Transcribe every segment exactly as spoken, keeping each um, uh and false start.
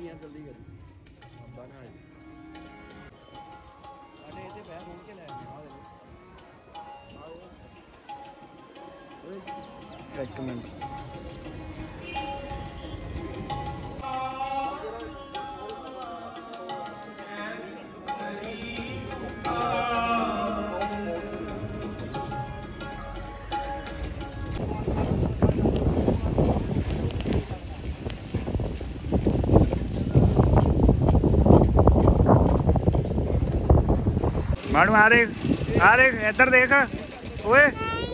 हैं जल्दी कर बना अरे ये बैग घूम के ले एक मिनट मानू आ रहे आ रहे इधर देख ओए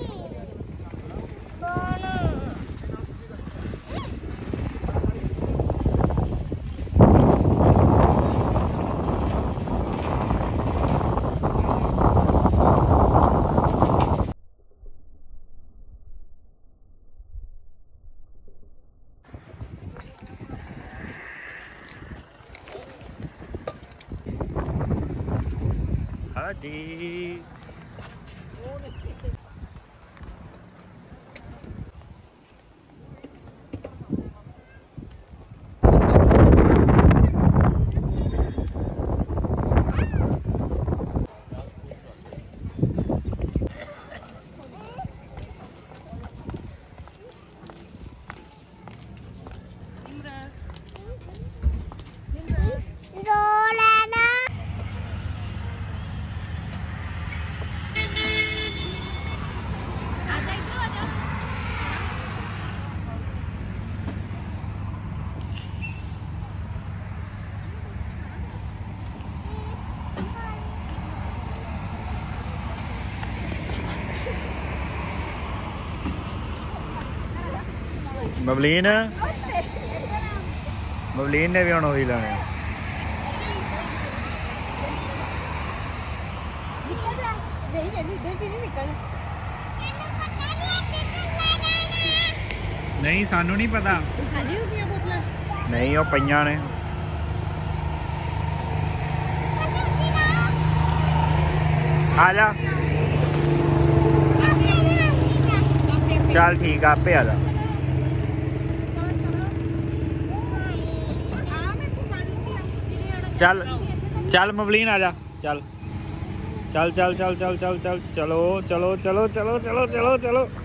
Hadi. मवलीन मवलीन ने भी हम वही लाने नहीं सानू नहीं पता नहीं वो पईयां ने आजा चल ठीक है आपे आजा चल चल मवलीन आजा चल चल चल चल चल चल चल चलो चलो चलो चलो चलो चलो चलो